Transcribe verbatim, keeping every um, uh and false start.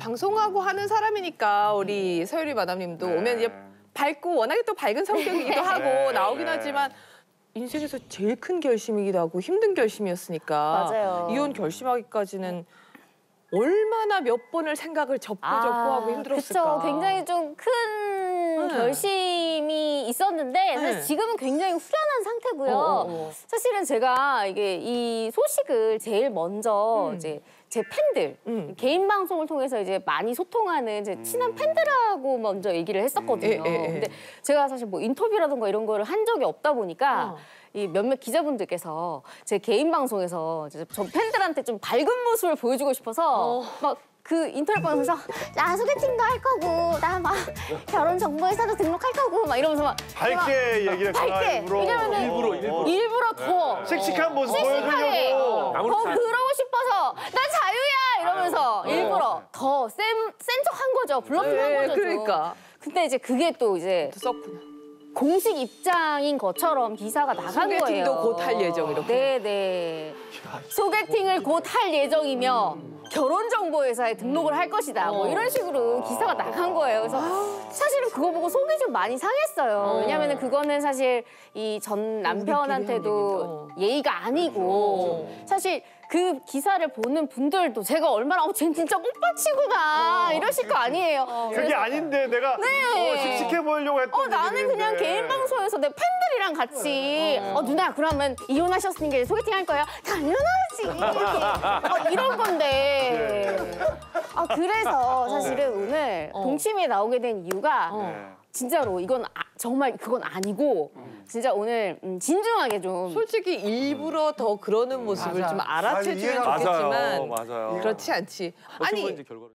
방송하고 하는 사람이니까 우리 서유리 마담님도 네. 오면 이제 밝고 워낙에 또 밝은 성격이기도 하고 네. 나오긴 네. 하지만 인생에서 제일 큰 결심이기도 하고 힘든 결심이었으니까 맞아요. 이혼 결심하기까지는 얼마나 몇 번을 생각을 접고 접고 하고 힘들었을까. 그쵸. 굉장히 좀 큰 네. 결심이 있었는데 사실 네. 지금은 굉장히 후련한 상태고요. 어, 어, 어. 사실은 제가 이게 이 소식을 제일 먼저 음. 이제 제 팬들 음. 개인 방송을 통해서 이제 많이 소통하는 제 친한 팬들하고 먼저 얘기를 했었거든요. 음. 에, 에, 에. 근데 제가 사실 뭐 인터뷰라든가 이런 거를 한 적이 없다 보니까 어. 이 몇몇 기자분들께서 제 개인 방송에서 이제 저 팬들한테 좀 밝은 모습을 보여주고 싶어서 어. 막 그 인터넷 방송에서 나 소개팅도 할 거고 나 막 결혼 정보회사도 등록할 거고 막 이러면서 막 밝게 얘기를 했구나, 밝게 일부러. 왜냐면은 일부러, 일부러. 일부러 더 씩씩한 모습 씩씩하게 보여주려고. 더 그러고 싶어서 나 자유야 이러면서 일부러 더 센 센 척한 거죠. 블러핑한 네, 거죠. 좀. 그러니까. 근데 이제 그게 또 이제 썼구나. 공식 입장인 것처럼 기사가 나간 거예요. 소개팅도 곧 할 예정 이렇게. 네네. 소개팅을 곧 할 예정이며 결혼정보회사에 등록을 할 것이다. 뭐 이런 식으로 기사가 나간 거예요. 그래서 사실은 그거 보고 속이 좀 많이 상했어요. 왜냐하면 그거는 사실 이 전 남편한테도 예의가 아니고 사실 그 기사를 보는 분들도 제가 얼마나 어, 쟤 진짜 꽃밭이구나 이러실 거 아니에요. 그게 그래서 아닌데 내가 네. 어, 씩씩해 보이려고 했던 어 나는 그냥 개인 방송에서 내 팬들이랑 같이 어 누나 그러면 이혼하셨으니까 소개팅 할 거예요? 당연하지. 어, 이런 건데. 아 그래서 사실은 오늘 동치미에 나오게 된 이유가 진짜로 이건 아, 정말 그건 아니고 진짜 오늘 음, 진중하게 좀 솔직히 일부러 더 그러는 모습을 맞아. 좀 알아채주면 아니, 이해가- 좋겠지만 맞아요, 맞아요. 그렇지 않지. 어떻게 아니 보면 이제 결과를-